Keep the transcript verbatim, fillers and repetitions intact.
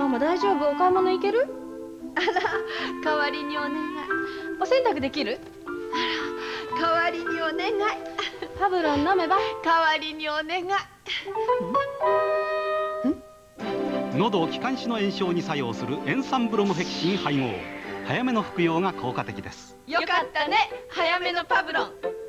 ママ大丈夫？お買い物行ける？ あら、代わりにお願い。 お洗濯できる？ あら、代わりにお願い。 パブロン飲めば？ 代わりにお願い。 喉気管支の炎症に作用する塩酸ブロモフェキシン配合。早めの服用が効果的です。 よかったね、早めのパブロン。